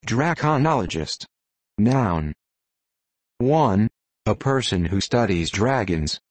Draconologist. Noun. 1. A person who studies dragons.